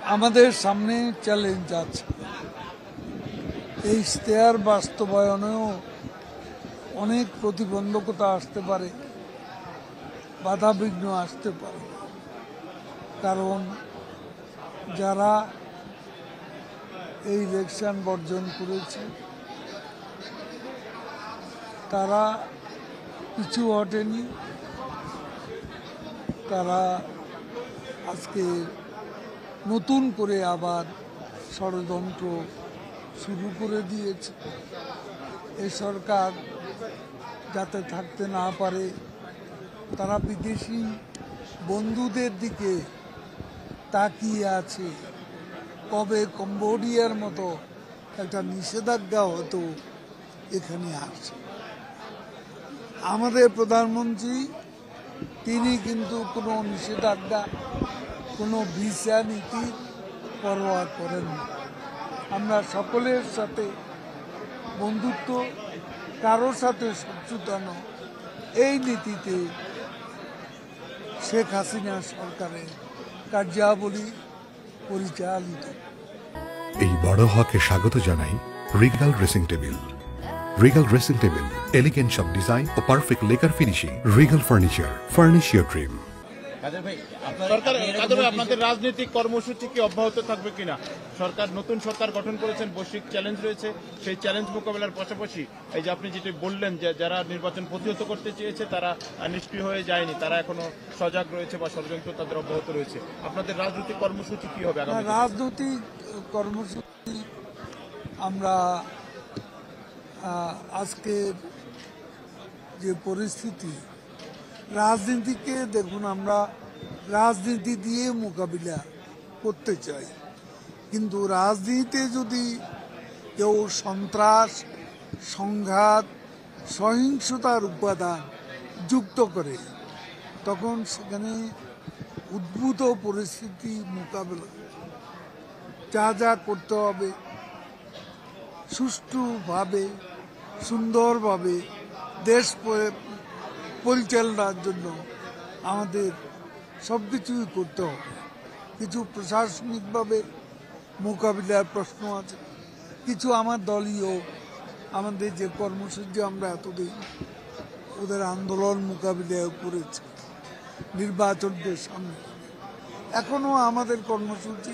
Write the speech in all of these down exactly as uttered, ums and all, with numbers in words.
আমাদের সামনে চ্যালেঞ্জ আছে। এই ইশতেহার বাস্তবায়নেও অনেক প্রতিবন্ধকতা আসতে পারে, বাধাবিঘ্ন আসতে পারে। কারণ যারা এই ইলেকশন বর্জন করেছে তারা পিছু হটেনি, তারা আজকে নতুন করে আবার ষড়যন্ত্র শুরু করে দিয়েছে। এই সরকার যাতে থাকতে না পারে, তারা বিদেশি বন্ধুদের দিকে তাকিয়ে আছে। কবে কম্বোডিয়ার মতো একটা নিষেধাজ্ঞা হতো এখানে আসে। আমাদের প্রধানমন্ত্রী তিনি কিন্তু কোনো নিষেধাজ্ঞা, কোনো ভিসা নীতির পরোয়া করেন না। আমরা সকলের সাথে বন্ধুত্ব, কারোর সাথে শত্রুতা নয়, এই নীতিতে শেখ হাসিনা সরকারের কার্যাবলী পরিচালিত। এই বড় হকে স্বাগত জানাই regal dressing table. Regal dressing table, elegant সব ডিজাইন ও perfect lacquer finishing. Regal furniture, furnish your dream. সরকার আপনাদের রাজনৈতিক কর্মসূচি কি অব্যাহত থাকবে কিনা? সরকার নতুন সরকার গঠন করেছেন, বৈশ্বিক চ্যালেঞ্জ রয়েছে, সেই চ্যালেঞ্জ মোকাবেলার পাশাপাশি এই যে আপনি যেটি বললেন যে যারা নির্বাচন প্রতিহত করতে চেয়েছে তারা নিষ্ক্রিয় হয়ে যায়নি, তারা এখনো সজাগ রয়েছে বা ষড়যন্ত্র তাদের অব্যাহত রয়েছে। আপনাদের রাজনৈতিক কর্মসূচি কি হবে? রাজনৈতিক কর্মসূচি আমরা আজকের যে পরিস্থিতি, রাজনীতিকে দেখুন, আমরা রাজনীতি দিয়ে মোকাবিলা করতে চাই, কিন্তু রাজনীতিতে যদি কেউ সন্ত্রাস, সংঘাত, সহিংসতার উপাদান যুক্ত করে, তখন সেখানে উদ্ভূত পরিস্থিতি মোকাবেলা যা যা করতে হবে, সুষ্ঠুভাবে সুন্দরভাবে দেশ পরিচালনার জন্য আমাদের সব কিছুই করতে হবে। কিছু প্রশাসনিকভাবে মোকাবিলার প্রশ্ন আছে, কিছু আমার দলীয় আমাদের যে কর্মসূচি আমরা এতদিন ওদের আন্দোলন মোকাবিলা করেছি নির্বাচনকে সামনে, এখনও আমাদের কর্মসূচি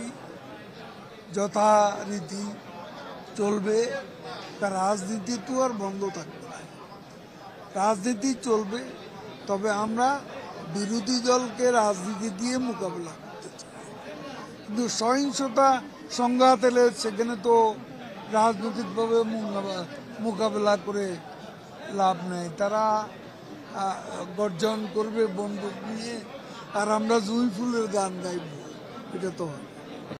যথারীতি চলবে। তার রাজনীতি তো আর বন্ধ থাকবে না, রাজনীতি চলবে, তবে আমরা বিরোধী দলকে রাজনীতি দিয়ে মোকাবেলা করতে চাই। কিন্তু সহিংসতা, সংঘাত এলে সেখানে তো রাজনৈতিকভাবে মোকাবেলা করে লাভ নেই। তারা গর্জন করবে বন্দুক নিয়ে, আর আমরা জুঁই ফুলের গান গাইব, এটা তো হয়।